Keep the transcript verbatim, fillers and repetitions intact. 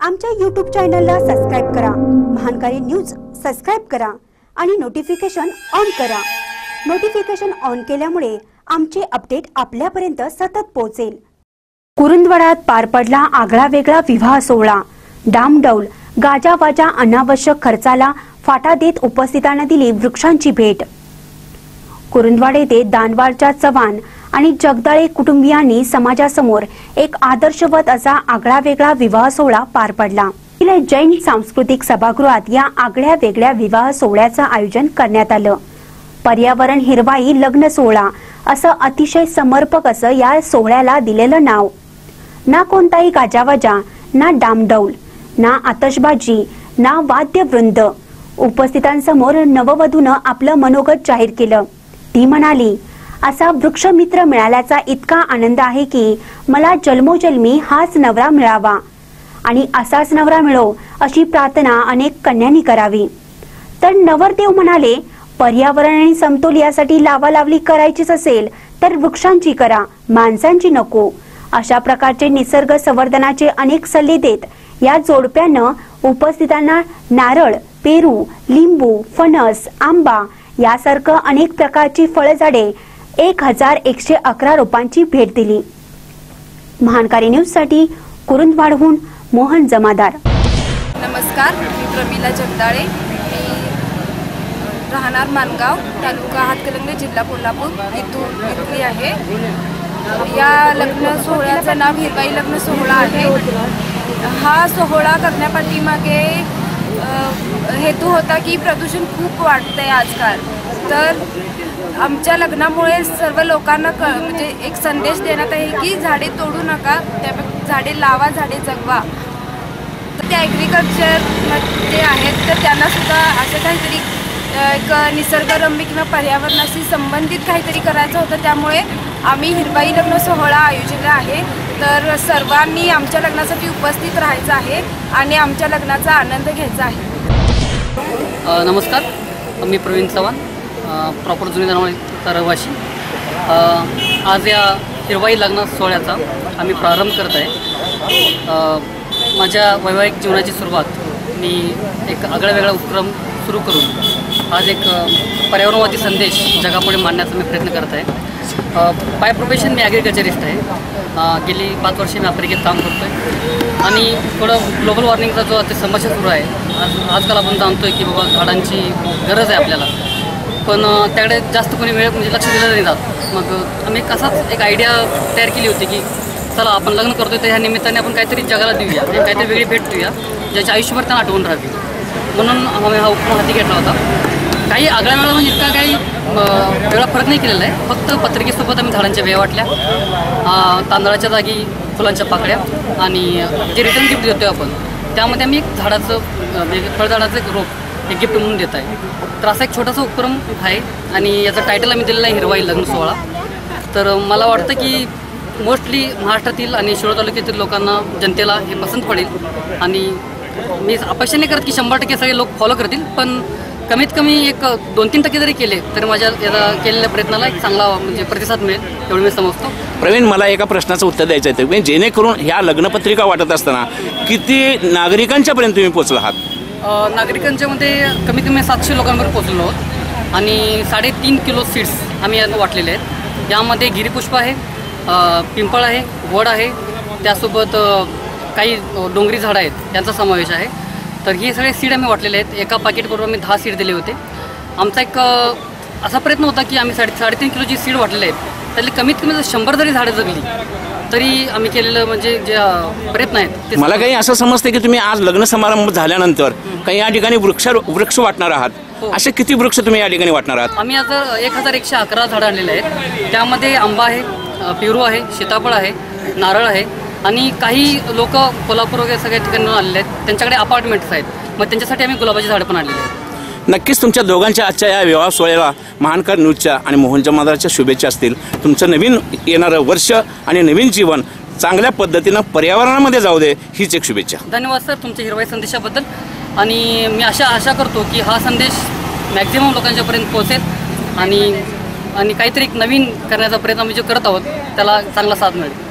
आमच्या यूट्यूब चॅनलला सबस्क्राइब करा, महानकारी न्यूज सबस्क्राइब करा आणि नोटिफिकेशन ऑन करा। नोटिफिकेशन ऑन केल्यामुळे आमचे अपडेट आपल्यापर्यंत सतत पोहोचेल। कुरुंदवाडात पार पडला आगळा वेगळा विवाह सोहळा। डामडौल गाजावाजा अनावश्यक खर्चाला फाटा देत उपस्थितांना दिली वृक्षांची भेट। कुरुंदवाड येथे दानवारच्या चव्हाण आणि जगदाळे कुटुंबियांनी समाजासमोर एक आदर्शवत असा आगळा वेगळा विवाह सोहळा पार पडला। जैन सांस्कृतिक सभागृहात या आगळ्या वेगळ्या विवाह सोहळ्याचं आयोजन करण्यात आलं। पर्यावरण हिरवाई लग्न सोहळा असं अतिशय समर्पक असं या सोहळ्याला दिलेलं नाव। ना कोणताही गाजावाजा, ना डामडौल, ना आतषबाजी, ना वाद्यवृंद। उपस्थितांसमोर नववधूनं आपलं मनोगत जाहीर केलं। ती म्हणाली, असा वृक्षमित्र मिळाल्याचा इतका आनंद आहे की मला जन्मोजन्मी हाच नवरा मिळावा आणि असाच नवरा मिळो अशी प्रार्थना अनेक कन्यांनी करावी। तर नवरदेव म्हणाले, पर्यावरण आणि समतोल यासाठी लावालावली करायचीच असेल तर वृक्षांची करा, माणसांची नको। अशा प्रकारचे निसर्ग संवर्धनाचे अनेक सल्ले देत या जोडप्यानं उपस्थितांना नारळ, पेरू, लिंबू, फणस, आंबा यासारखं अनेक प्रकारची फळझाडे एक हजार एकशे अकरा रोपांची भेट दिली। महानकारी न्यूज साठी कुरुंदवाडहून मोहन जमादार। नमस्कार, मी प्रमिला जगदाळे, मी राहणार मानगाव, तालुका हातकणंगले, जिल्हा कोल्हापूर इथून इथली आहे। या लग्न सोहळ्याचं नाव हिरवाई लग्न सोहळा आहे। हा सोहळा करण्यापाठीमागे हेतू होता की प्रदूषण खूप वाढतंय आजकाल, तर आमच्या लग्नामुळे सर्व लोकांना क म्हणजे एक संदेश देण्यात आहे की झाडे तोडू नका, त्या झाडे लावा, झाडे जगवा। तर ते ॲग्रिकल्चरमध्ये आहेत, तर त्यांनासुद्धा असं काहीतरी एक निसर्गरम्य किंवा पर्यावरणाशी संबंधित काहीतरी करायचं होतं, त्यामुळे आम्ही हिरवाई लग्न सोहळा आयोजित आहे। तर सर्वांनी आमच्या लग्नासाठी उपस्थित राहायचं आहे आणि आमच्या लग्नाचा आनंद घ्यायचा आहे। नमस्कार, मी प्रवीण चव्हाण, प्रॉपर जुनी दानवाडीचा रहिवासी। आज या हिरवाई लग्न सोहळ्याचा आम्ही प्रारंभ करत आहे। माझ्या वैवाहिक जीवनाची सुरुवात मी एक आगळा वेगळा उपक्रम सुरू करून आज एक पर्यावरणवादी संदेश जगापुढे मांडण्याचा मी प्रयत्न करत आहे। बाय प्रोफेशन मी ॲग्रिकल्चरिस्ट आहे। गेली पाच वर्षे मी आफ्रिकेत काम करतो आहे आणि थोडं ग्लोबल वॉर्मिंगचा जो आता समस्या सुरू आहे, आज आजकाल आपण जाणतो आहे की बाबा झाडांची गरज आहे आपल्याला, पण त्याकडे जास्त कोणी वेळ म्हणजे लक्ष दिलं नाही जात। मग आम्ही असाच एक आयडिया तयार केली होती की चला आपण लग्न करतोय तर ह्या निमित्ताने आपण काहीतरी जगाला देऊया, काहीतरी वेगळी भेट देऊया ज्याच्या आयुष्यभर त्यांना आठवून राहावी, म्हणून आम्ही हा उपक्रम हाती घेतला होता। काही आगळ्या वेळा म्हणजे इतका काही वेगळा फरक नाही केलेला आहे, फक्त पत्रिकेसोबत आम्ही झाडांच्या वेया वाटल्या, तांदळाच्या जागी फुलांच्या पाकळ्या आणि जे रिटर्न गिफ्ट देतो आपण त्यामध्ये आम्ही एक झाडाचं फळझाडाचं एक रोप एक गिफ्ट म्हणून देत आहे। तर असा एक छोटासा उपक्रम आहे आणि याचं टायटल आम्ही दिलेलं आहे हिरवाई लग्न सोहळा। तर मला वाटतं की मोस्टली महाराष्ट्रातील आणि शिरोळ तालुक्यातील लोकांना, जनतेला हे पसंत पडेल आणि मी अपेक्षा नाही करत की शंभर टक्के सगळे लोक फॉलो करतील, पण कमीत कमी एक दोन तीन टक्के जरी केले तरी माझ्या याचा केलेल्या प्रयत्नाला एक चांगला म्हणजे प्रतिसाद मिळेल एवढं मी समजतो। प्रवीण, मला एका प्रश्नाचं उत्तर द्यायचं आहे, म्हणजे जेणेकरून ह्या लग्नपत्रिका वाटत असताना किती नागरिकांच्यापर्यंत तुम्ही पोहोचला आहात? नागरिकांच्यामध्ये कमीत कमी सातशे लोकांवर पोहोचलो आहोत आणि साडेतीन किलो सीड्स आम्ही यात वाटलेले आहेत। यामध्ये गिरीपुष्प आहे, पिंपळ आहे, वड आहे, त्यासोबत काही डोंगरी झाडं आहेत यांचा समावेश आहे। तर हे सगळे सीड आम्ही वाटलेले आहेत। एका पॅकेटबरोबर आम्ही दहा सीड दिले होते। आमचा एक असा प्रयत्न होता की आम्ही साडे साडेतीन किलो जी सीड वाटलेले आहेत त्यातली कमीत कमी शंभर जरी झाडं जगली तरी आम्ही केलेलं म्हणजे जे प्रयत्न आहेत ते मला काही असं समजतं की तुम्ही आज लग्न समारंभ झाल्यानंतर काही या ठिकाणी वृक्ष वृक्ष वाटणार आहात। असे किती वृक्ष तुम्ही या ठिकाणी वाटणार आहात? आम्ही आज एक हजार एकशे अकरा झाडं आणलेले आहेत। त्यामध्ये आंबा आहे, पेरू आहे, सीताफळ आहे, नारळ आहे आणि काही लोक कोल्हापूर वगैरे सगळ्या ठिकाणी आलेले आहेत, त्यांच्याकडे अपार्टमेंट्स आहेत, मग त्यांच्यासाठी आम्ही गुलाबाची झाडं पण आणलेली आहेत। नक्कीच तुमच्या दोघांच्या आजच्या या विवाह सोहळ्याला महानकर न्यूजच्या आणि मोहन जमादारच्या शुभेच्छा असतील। तुमचं नवीन येणारं वर्ष आणि नवीन जीवन चांगल्या पद्धतीनं पर्यावरणामध्ये जाऊ दे हीच एक शुभेच्छा। धन्यवाद सर तुमच्या हिरवाई संदेशाबद्दल आणि मी अशा आशा करतो की हा संदेश मॅक्झिमम लोकांच्यापर्यंत पोहोचेल आणि आणि काहीतरी एक नवीन करण्याचा प्रयत्न आम्ही जो करत आहोत त्याला चांगला साथ मिळेल।